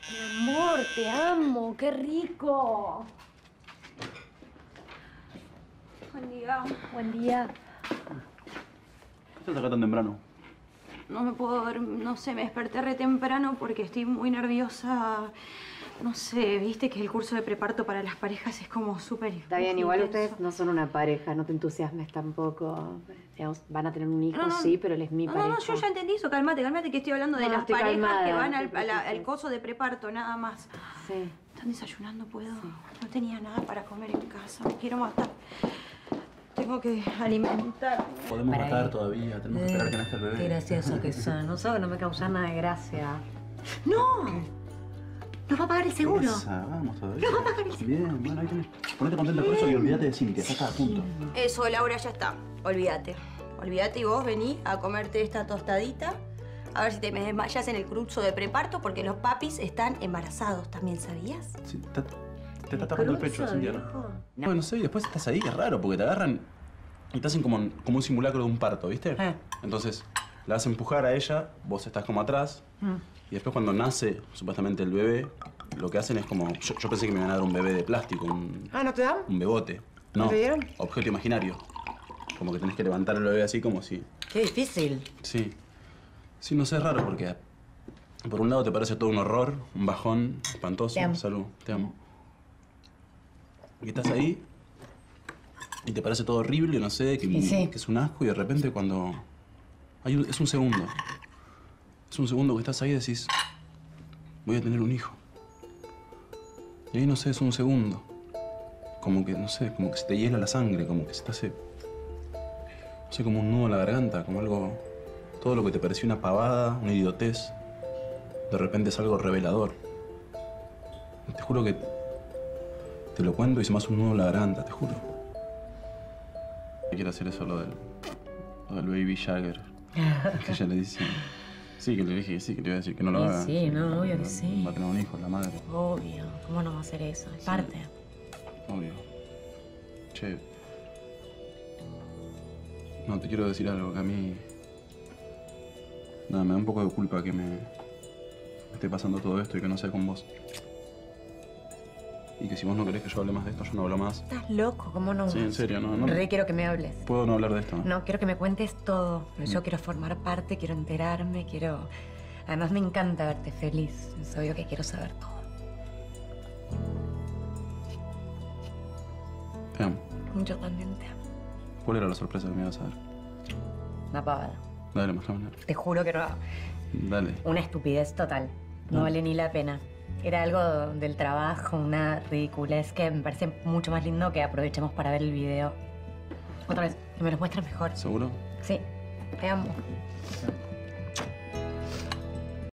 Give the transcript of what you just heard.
Mi amor, te amo, qué rico. Buen día. Buen día. ¿Qué estás acá tan temprano? No me puedo dormir, no sé, me desperté re temprano porque estoy muy nerviosa. No sé, viste que el curso de preparto para las parejas es como súper... Está bien, igual ustedes no son una pareja, no te entusiasmes tampoco. Digamos, van a tener un hijo, sí, pero él es mi pareja. No, yo ya entendí eso, cálmate, que estoy hablando de las parejas calmada, que van al coso de preparto, nada más. Sí. ¿Están desayunando? ¿Puedo? Sí. No tenía nada para comer en casa, me quiero matar. Tengo que alimentar. Podemos matar todavía, tenemos que esperar que nazca el bebé. Qué gracioso que son. No sabe, no me causa nada de gracia. ¡No! ¡Nos va a pagar el seguro! Esa, vamos todavía. ¡Nos va a pagar el seguro! Bien, bueno, ahí tenés. Ponete contenta por eso y olvídate de Cintia, ya está, punto. Eso, Laura, ya está. Olvídate. Olvídate y vos vení a comerte esta tostadita. A ver si te me desmayas en el curso de preparto porque los papis están embarazados también, ¿sabías? Sí, te está tapando el pecho, Cintia, ¿no? No sé, y después estás ahí, es raro, porque te agarran y te hacen como un simulacro de un parto, ¿viste? Entonces, la vas a empujar a ella, vos estás como atrás, y después cuando nace, supuestamente, el bebé, lo que hacen es como... Yo pensé que me iban a dar un bebé de plástico, ¿no te dan? un bebote. No, ¿No te dieron? objeto imaginario. Como que tenés que levantar el bebé así como si... Qué difícil. Sí. Sí, no sé, es raro porque... Por un lado te parece todo un horror, un bajón espantoso. Te amo. Salud, te amo. Y estás ahí y te parece todo horrible, no sé, que es un asco y de repente cuando... es un segundo. Es un segundo que estás ahí y decís, voy a tener un hijo. Y ahí, no sé, es un segundo. Como que, no sé, como que se te hiela la sangre, como que se te hace... No sé, como un nudo en la garganta, como algo... Todo lo que te parecía una pavada, una idiotez, de repente es algo revelador. Te juro que... Te lo cuento y se me hace un nudo en la garganta, te juro. Quiero hacer eso, lo del baby Jagger. Que ella le dice... Sí, que le dije que sí, que le iba a decir que no lo haga. Sí, no, obvio que sí. Va a tener un hijo, la madre. Obvio. ¿Cómo no va a hacer eso? Es parte. Obvio. Che... No, te quiero decir algo, que a mí... Nada, me da un poco de culpa que me esté pasando todo esto y que no sea con vos. Y que si vos no querés que yo hable más de esto, yo no hablo más. Estás loco, ¿cómo no? Sí, en serio, no. Re quiero que me hables. Puedo no hablar de esto, ¿no? No, quiero que me cuentes todo. Yo quiero formar parte, quiero enterarme, quiero... Además me encanta verte feliz. Es obvio que quiero saber todo. Te amo. Yo también te amo. ¿Cuál era la sorpresa que me ibas a dar? Una pavada. Dale, mostrame. Te juro que no. Dale. Una estupidez total. No vale ni la pena. Era algo del trabajo, una ridiculez que me parece mucho más lindo que aprovechemos para ver el video. Otra vez, que me lo muestres mejor. ¿Seguro? Sí. Te amo.